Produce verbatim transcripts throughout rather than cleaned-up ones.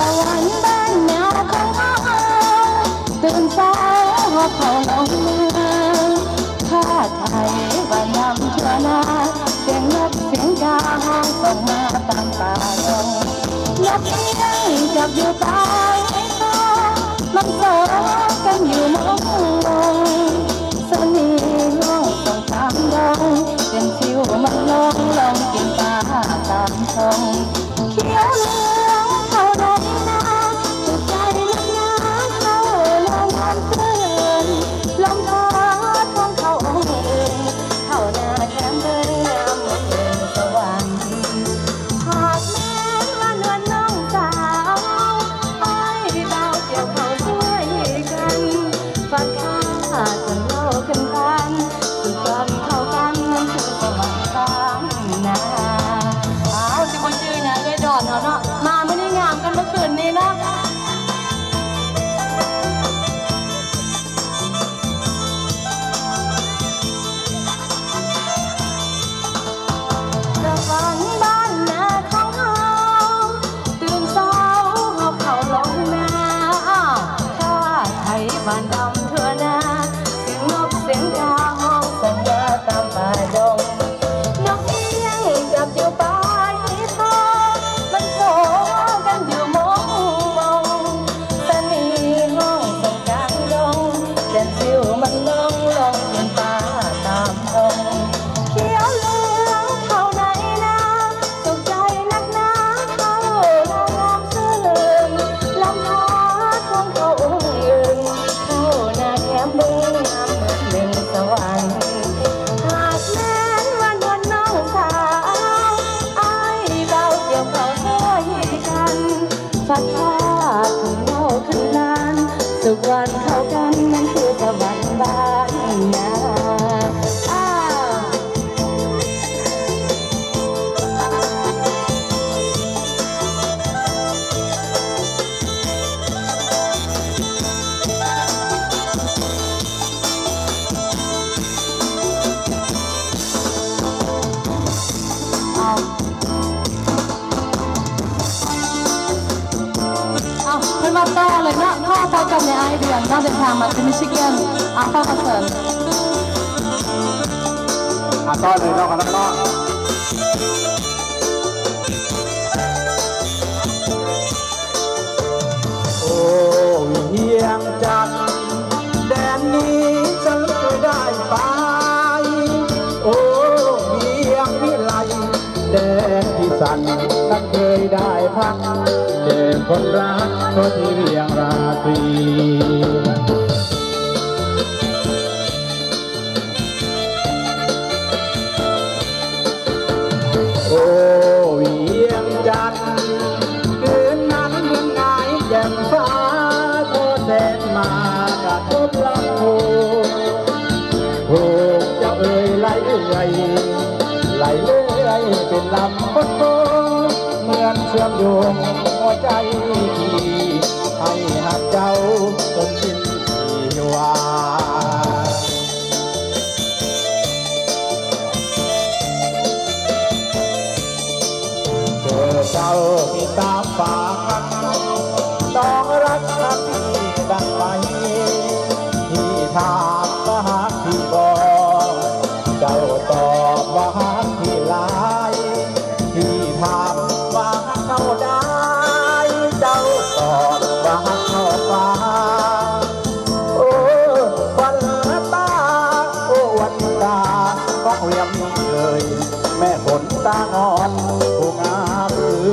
วรรค์บ้านนาของเราตื่นเช้าหอบเขาลงเมืองผ้าไทยบ้านนำชั่วนาเสียงนกเสียงกาห้องส่งมาตามป่าดงนกเอี้ยงจับอยู่ใต้คอมันโซกันอยู่มองมองสนีห้องส่งตามดงเป็นฟิวมันลงลงกินปลาตามทงเขียวเหลืองเข้าได้นาจุดใจนักหนาเข้าลงงานเพื่อนลมพัดของเขาองค์อื่นเข้าหน้าแก้มเดินงามเหมือนเดินสวรรค์หากแม้ว่านวลน้องสาวอ้อยเบาเกี่ยวเขาช่วยกันฟันข้าจนเล่าขึ้นกันสุดกันเข้ากันนั่นคือสวรรค์บ้านนาเอาสิบชื่อเนี่ยเลยดอนเนาะเนาะมาไม่ได้งามกันเมื่อคืนนี้เนาะสวรรค์บ้านนาของเราตื่นเช้าหอบเขาลงนาข้าไทยบ้านดำทั่วนาเสียงนกเสียงกาห้องส่งมาตามป่าดงนกเอี้ยงจับอยู่ปลายคอมันโผกันอยู่มองมองสนีห้องส่งกลางดงเส้นฟิวมันลงลงเป็นป่าตามทงเขียวเหลืองเข้าในนาสุขใจนักหนาเข้าเรางามเสื่อมลำพัดของเขาองค์ยืนเข้าหน้าแก้มบึ้งงามเหมือนหนึ่งสวรรค์หากแม้นวันวันน้องสาวอ้ายเบาเกี่ยวเขาช่วยกันฟัดผ้าถึงเล่าขึ้นลานสุขวันเข้ากันนั่นคือสวรรค์บ้านนาอ้าวเอาเอาขึ้นมาต่อเลยนะพ่อพอกันในไอเดือนต้องเดินทางมาที่มิชิแกนอ่ะพ่อคอนเสิร์ตอ่ะต่อเลยเนาะกันแล้วเนาะโอ้เวียงจันทร์แดนนี้ฉันเคยได้ไปโอ้เวียงวิไลแดนที่สันนั้นเคยได้พักเดินคนรักเพราะที่เวียงราตรีโอ้เวียงจันทร์คืนนั้นเมืองงายแจ่มฟ้าโทแสนมากระทบลำโพโอ้เจ้าเอ๋ยไหลเอ่ยไหลเลื่อยเป็นลำบนโบเหมือนเชื่อมโยงหัวใจที่ให้หักเจ้าจนสิ้นชีวาเจอเจ้าที่ตามฝากต้องรักทักที่ดังไปที่ถามว่าหากที่บอกเจ้าตอบว่าหากที่ลายที่ถามว่าเข้าได้เจ้าตอบว่าเข้าฟ้าโอ้วันตาโอ้วันตาก็เรียมเลยแม่ฝนตางอนผู้งาม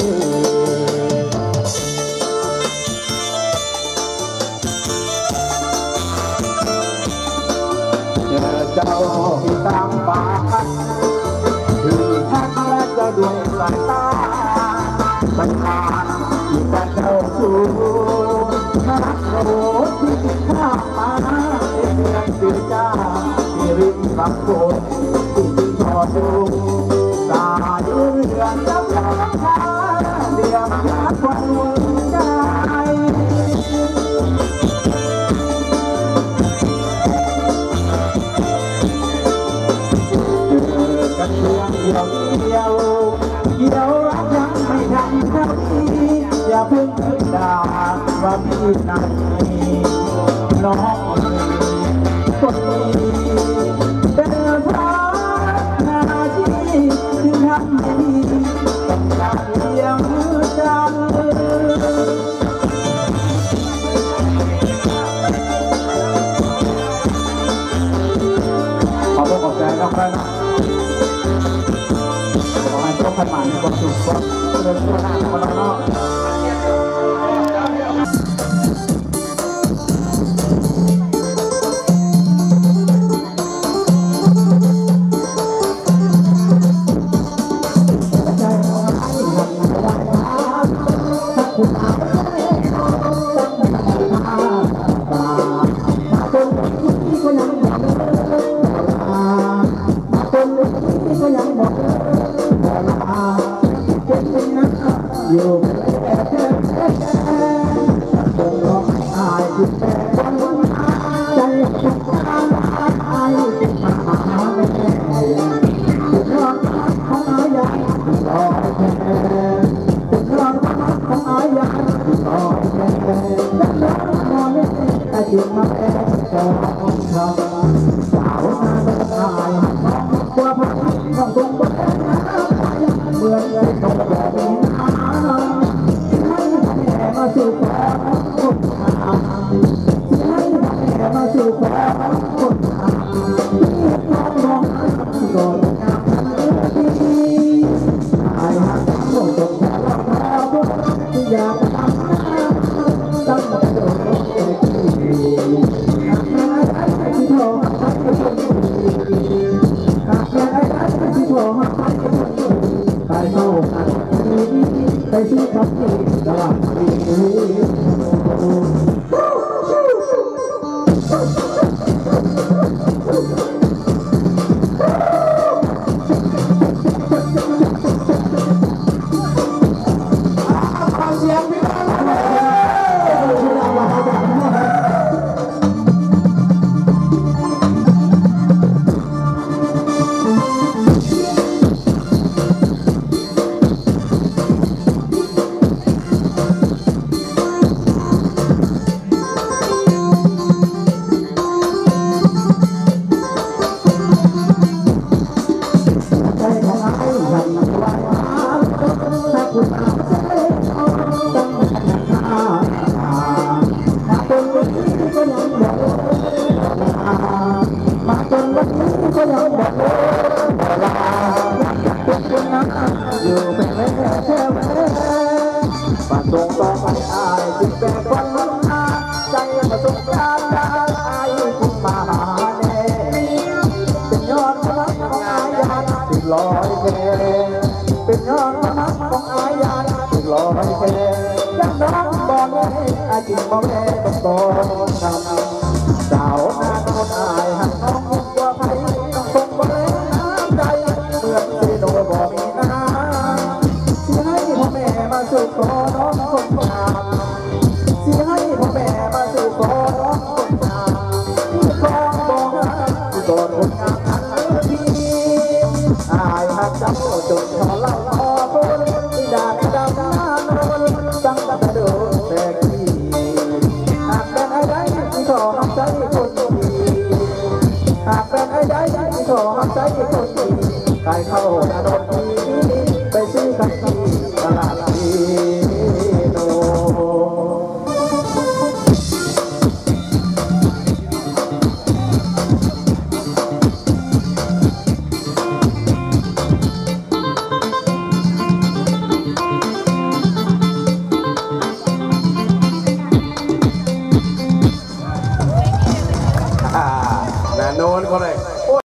เจ้าที่ตามปากที่ทักและจะด้วยสายตาสัญญาที่จะเข้าสู่นักโรดที่ข้ามมาเพียงตื่นจ้าที่ริมลำโพงที่ทอดดูสายเรือจับราคาเดียมรักวันใจกันเพียงเดียวเดียวเดียวรักยังไม่ทันเท่านี้อย่าเพิ่งด่าว่าพี่นั้นน้องคนนี้เป็นพระนาทีถึงทำให้ดีต้องการเลี้ยงจันขอบคุณขอบใจน้องครับขอให้โชคให้หมายในความสุขความเดินตัวหน้าของเราเนาะอยู่เป็นร้องไห้ที่แม่ใจฉันตายที่มาหาแม่เป็นร้องของอายาลอยแพ้เป็นร้องของอายาลอยแพ้ฉันรักมองไม่แต่จิตมาแพ้แต่ของเธอสาวนาเป็นชายกว่าพันต้องตรงบนเมื่อไรต้องแบบนี้มาสู่ความคนหาให้แม่มาสู่ความคนหาที่น้องน้องก่อนงามที่ไอ้หักโลกจงแค่เราพอที่อยากทำตั้งแต่โดนเด็กที่หากแม่ไอ้ไอ้ที่โทรหาไอ้คนดีหากแม่ไอ้ไอ้ที่โทรหาไอ้คนดีใครเข้าหาไปที่ขับขี่ตลาดดีอยู่เป็นแม่แท้แม่ป่าตรงต่อไปอายจึงเป็นคนอาใจมาตรงกลางอายจึงมาหาแน่เป็นยอดรักของอายาติดลอยแค่เป็นยอดรักของอายาติดลอยแค่ยังน้องบอกแม่อายจึงบอกแม่ต้องต้องทำสาวนาคนอายหักน้องยิ่งกว่าใครต้องคงบอกแม่น้ำใจเมื่อที่โดนบอกมีน้ำที่ให้พ่อแม่มาสู่ขอน้องคนงามที่ให้พ่อแม่มาสู่ขอน้องคนงามที่คองบอกนะที่ก่อนคนงามนั้นพี่อายหักเจ้าจนขอเล่าขอคนที่ด่าที่ดำหน้านนตั้งแต่เดินแต่ที่หากเป็นไอ้ใดที่ขอหักใจคนดีหากเป็นไอ้ใดที่ขอหักใจคนดีใครเข้าหน้าโดนดีไปซื้อกัน